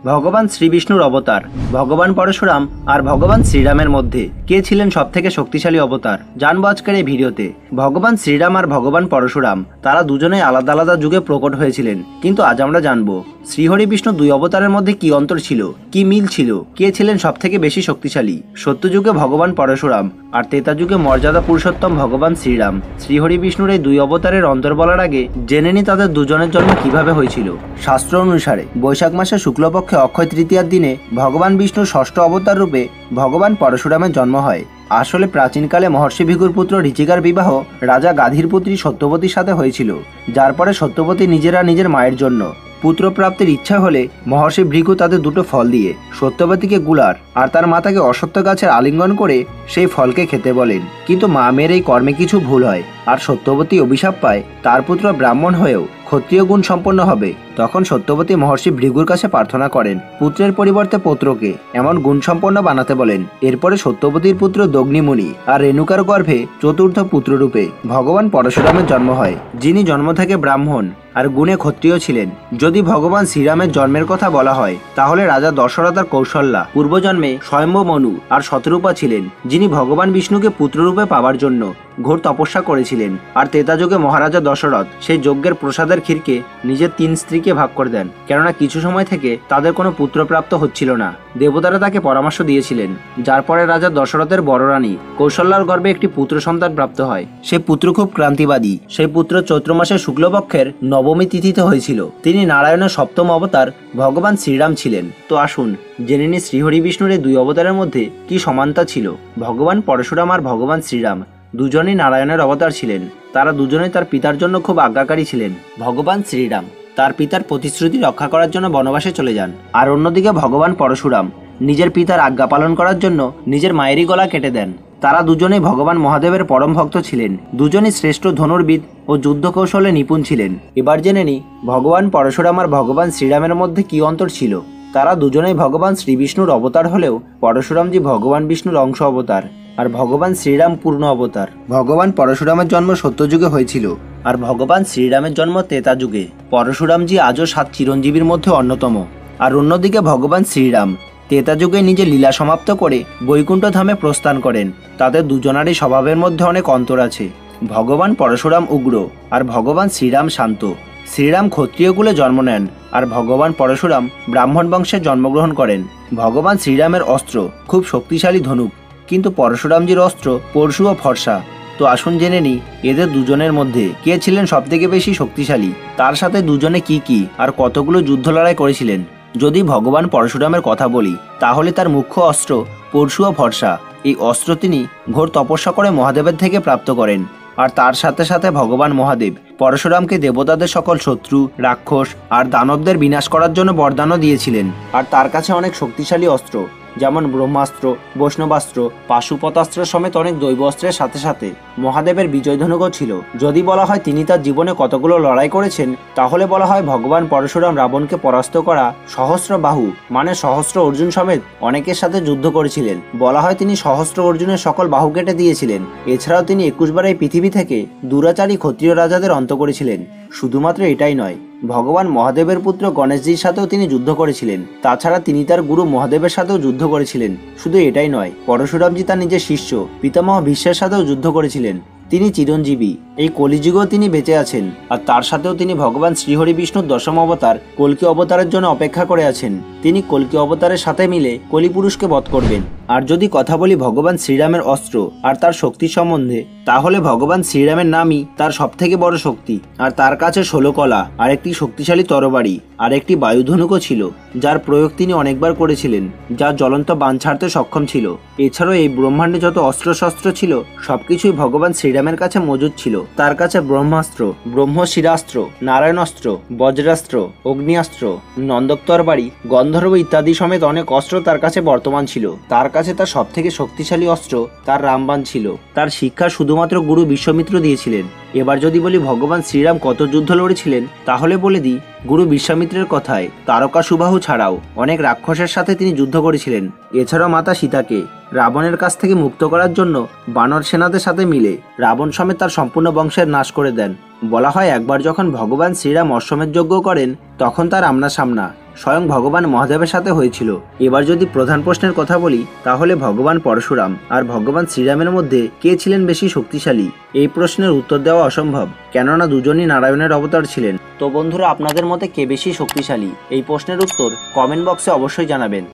ভগবান শ্রীবিষ্ণুর অবতার ভগবান পরশুরাম আর ভগবান শ্রীরামের মধ্যে কে ছিলেন সবথেকে শক্তিশালী অবতার জানবো আজকের এই ভিডিওতে। ভগবান শ্রীরাম আর ভগবান পরশুরাম তারা দুজনেই আলাদা আলাদা যুগে প্রকট হয়েছিলেন, কিন্তু আজ আমরা জানবো শ্রীহরি বিষ্ণু দুই অবতারের মধ্যে কি অন্তর ছিল, কি মিল ছিল, কে ছিলেন সবথেকে বেশি শক্তিশালী। সত্যযুগে ভগবান পরশুরাম আর ত্রেতা যুগে মর্যাদা পুরুষোত্তম ভগবান শ্রীরাম। শ্রীহরি বিষ্ণুর এই দুই অবতারের অন্তর বলার আগে জেনে নি তাদের দুজনের জন্ম কিভাবে হয়েছিল। শাস্ত্র অনুসারে বৈশাখ মাসের শুক্লপক্ষে অক্ষয় তৃতীয়ার দিনে ভগবান বিষ্ণুর ষষ্ঠ অবতার রূপে ভগবান পরশুরামের জন্ম হয়। আসলে প্রাচীনকালে মহর্ষি ভিগুর পুত্র ঋচিকার বিবাহ রাজা গাধীর পুত্রী সত্যবতীর সাথে হয়েছিল, যার পরে সত্যবতী নিজের মায়ের জন্য পুত্র প্রাপ্তির ইচ্ছা হলে মহর্ষি ভৃগু তাদের দুটো ফল দিয়ে সত্যবতীকে গুলার আর তার মাতাকে অশ্বত্থ গাছের আলিঙ্গন করে সেই ফলকে খেতে বলেন। কিন্তু মা মেয়ের এই কর্মে কিছু ভুল হয় আর সত্যবতী অভিশাপ পায় তার পুত্র ব্রাহ্মণ হয়েও ক্ষত্রিয় গুণ সম্পন্ন হবে। তখন সত্যবতী মহর্ষি ভৃগুর কাছে প্রার্থনা করেন পুত্রের পরিবর্তে পুত্রকে এমন গুণ সম্পন্ন বানাতে বলেন। এরপরে সত্যবতীর পুত্র দগ্নিমুনি আর রেণুকার গর্ভে চতুর্থ পুত্ররূপে ভগবান পরশুরামের জন্ম হয়, যিনি জন্ম থেকে ব্রাহ্মণ আর গুণে ক্ষত্রিয় ছিলেন। যদি ভগবান শ্রীরামের জন্মের কথা বলা হয় তাহলে রাজা দশরথ আর কৌশল্যা পূর্বজন্মে স্বয়ম্ভ মনু আর শতরূপা ছিলেন, যিনি ভগবান বিষ্ণুকে পুত্ররূপে পাওয়ার জন্য ঘোর তপস্যা করেছিলেন। আর ত্রেতা যুগে মহারাজা দশরথ সেই যজ্ঞের প্রসাদের ক্ষীরকে নিজের 3 স্ত্রীকে ভাগ করে দেন, কেননা কিছু সময় থেকে তাদের কোনো পুত্রপ্রাপ্ত হচ্ছিল না। দেবতারা তাকে পরামর্শ দিয়েছিলেন, যার পরে রাজা দশরথের বড় রানী কৌশল্যার গর্ভে একটি পুত্র সন্তান প্রাপ্ত হয়। সে পুত্র খুব ক্রান্তিবাদী। সেই পুত্র চৈত্র মাসের শুক্লপক্ষের নবমী তিথিতে হয়েছিল। তিনি নারায়ণের সপ্তম অবতার ভগবান শ্রীরাম ছিলেন। তো আসুন জেনে নিই শ্রীহরি বিষ্ণুর এই দুই অবতারের মধ্যে কি সমানতা ছিল। ভগবান পরশুরাম আর ভগবান শ্রীরাম দুজনেই নারায়ণের অবতার ছিলেন। তারা দুজনেই তার পিতার জন্য খুব আজ্ঞাকারী ছিলেন। ভগবান শ্রীরাম তার পিতার প্রতিশ্রুতি রক্ষা করার জন্য বনবাসে চলে যান, আর অন্যদিকে ভগবান পরশুরাম নিজের পিতার আজ্ঞা পালন করার জন্য নিজের মায়েরই গলা কেটে দেন। তারা দুজনেই ভগবান মহাদেবের পরম ভক্ত ছিলেন। দুজনই শ্রেষ্ঠ ধনুর্বিদ ও যুদ্ধ কৌশলে নিপুণ ছিলেন। এবার জেনে নিই ভগবান পরশুরাম আর ভগবান শ্রীরামের মধ্যে কি অন্তর ছিল। তারা দুজনেই ভগবান শ্রীবিষ্ণুর অবতার হলেও পরশুরামজি ভগবান বিষ্ণুর অংশ অবতার আর ভগবান শ্রীরাম পূর্ণ অবতার। ভগবান পরশুরামের জন্ম সত্যযুগে হয়েছিল আর ভগবান শ্রীরামের জন্ম ত্রেতা যুগে। পরশুরামজি আজও 7 চিরঞ্জীবীর মধ্যে অন্যতম। আর অন্যদিকে ভগবান শ্রীরাম ত্রেতা যুগে নিজের লীলা সমাপ্ত করে বৈকুণ্ঠ ধামে প্রস্থান করেন। তাদের দুজনারই স্বভাবের মধ্যে অনেক অন্তর আছে। ভগবান পরশুরাম উগ্র আর ভগবান শ্রীরাম শান্ত। শ্রীরাম ক্ষত্রিয় কুলে জন্ম নেন আর ভগবান পরশুরাম ব্রাহ্মণ বংশে জন্মগ্রহণ করেন। ভগবান শ্রীরামের অস্ত্র খুব শক্তিশালী ধনুক, কিন্তু পরশুরামজির অস্ত্র পরশু ও ফর্সা। তো আসুন জেনে নিই এদের দুজনের মধ্যে কে ছিলেন সবথেকে বেশি শক্তিশালী, তার সাথে দুজনে কি আর কতগুলো যুদ্ধ লড়াই করেছিলেন। যদি ভগবান পরশুরামের কথা বলি তাহলে তার মুখ্য অস্ত্র পরশু ও ফর্সা। এই অস্ত্র তিনি ঘোর তপস্যা করে মহাদেবের থেকে প্রাপ্ত করেন। আর তার সাথে সাথে ভগবান মহাদেব পরশুরামকে দেবতাদের সকল শত্রু, রাক্ষস আর দানবদের বিনাশ করার জন্য বরদানও দিয়েছিলেন। আর তার কাছে অনেক শক্তিশালী অস্ত্র যেমন ব্রহ্মাস্ত্র, বৈষ্ণবাস্ত্র, পাশুপতাস্ত্র সমেত অনেক দৈব অস্ত্রের সাথে সাথে মহাদেবের বিজয় ধনুকও ছিল। যদি বলা হয় তিনি তার জীবনে কতগুলো লড়াই করেছেন তাহলে বলা হয় ভগবান পরশুরাম রাবণকে পরাস্ত করা সহস্র বাহু মানে সহস্র অর্জুন সমেত অনেকের সাথে যুদ্ধ করেছিলেন। বলা হয় তিনি সহস্র অর্জুনের সকল বাহু কেটে দিয়েছিলেন। এছাড়াও তিনি 21 বার এই পৃথিবী থেকে দুরাচারী ক্ষত্রিয় রাজাদের অন্ত করেছিলেন। শুধুমাত্র এটাই নয়, ভগবান মহাদেবের পুত্র গণেশজির সাথেও তিনি যুদ্ধ করেছিলেন। তাছাড়া তিনি তার গুরু মহাদেবের সাথেও যুদ্ধ করেছিলেন। শুধু এটাই নয়, পরশুরামজি তার নিজের শিষ্য পিতামহ ভীষ্মের সাথেও যুদ্ধ করেছিলেন। তিনি চিরঞ্জীবী, এই কলিযুগেও তিনি বেঁচে আছেন। আর তার সাথেও তিনি ভগবান শ্রীহরি বিষ্ণুর দশম অবতার কল্কি অবতারের জন্য অপেক্ষা করে আছেন। তিনি কল্কি অবতারের সাথে মিলে কলিপুরুষকে বধ করবেন। আর যদি কথা বলি ভগবান শ্রীরামের অস্ত্র আর তার শক্তি সম্বন্ধে তাহলে ভগবান শ্রীরামের নামই তার সবথেকে বড় শক্তি। আর তার কাছে 16 কলা আর একটি শক্তিশালী তরবারি আর একটি বায়ুধনুকও ছিল, যার প্রয়োগ তিনি অনেকবার করেছিলেন, যা জ্বলন্ত বাণ ছাড়তে সক্ষম ছিল। এছাড়াও এই ব্রহ্মাণ্ডে যত অস্ত্রশস্ত্র ছিল সবকিছুই ভগবান শ্রীরামের কাছে মজুদ ছিল। তার কাছে ব্রহ্মাস্ত্র, ব্রহ্মশিরাস্ত্র, নারায়ণাস্ত্র, বজ্রাস্ত্র, অগ্নিয়াস্ত্র, নন্দক তরবারি, গন্ধর্ব ইত্যাদি সমেত অনেক অস্ত্র তার কাছে বর্তমান ছিল। তার কাছে তার সবথেকে শক্তিশালী অস্ত্র তার রামবাণ ছিল। তার শিক্ষা শুধুমাত্র গুরু বিশ্বামিত্র দিয়েছিলেন। এবার যদি বলি ভগবান শ্রীরাম কত যুদ্ধ লড়েছিলেন তাহলে বলে দিই গুরু বিশ্বামিত্রের কথায় তারকা সুবাহু ছাড়াও অনেক রাক্ষসের সাথে তিনি যুদ্ধ করেছিলেন। এছাড়াও মাতা সীতাকে রাবণের কাছ থেকে মুক্ত করার জন্য বানর সেনাদের সাথে মিলে রাবণ সমেত তার সম্পূর্ণ বংশের নাশ করে দেন। বলা হয় একবার যখন ভগবান শ্রীরাম অশ্বমেধ যজ্ঞ করেন তখন তার আমনা সামনা স্বয়ং ভগবান মহাদেবের সাথে হয়েছিল। এবার যদি প্রধান প্রশ্নের কথা বলি, তাহলে ভগবান পরশুরাম আর ভগবান শ্রীরামের মধ্যে কে ছিলেন বেশি শক্তিশালী? এই প্রশ্নের উত্তর দেওয়া অসম্ভব, কেননা দুজনই নারায়ণের অবতার ছিলেন। তো বন্ধুরা, আপনাদের মতে কে বেশি শক্তিশালী? এই প্রশ্নের উত্তর কমেন্ট বক্সে অবশ্যই জানাবেন।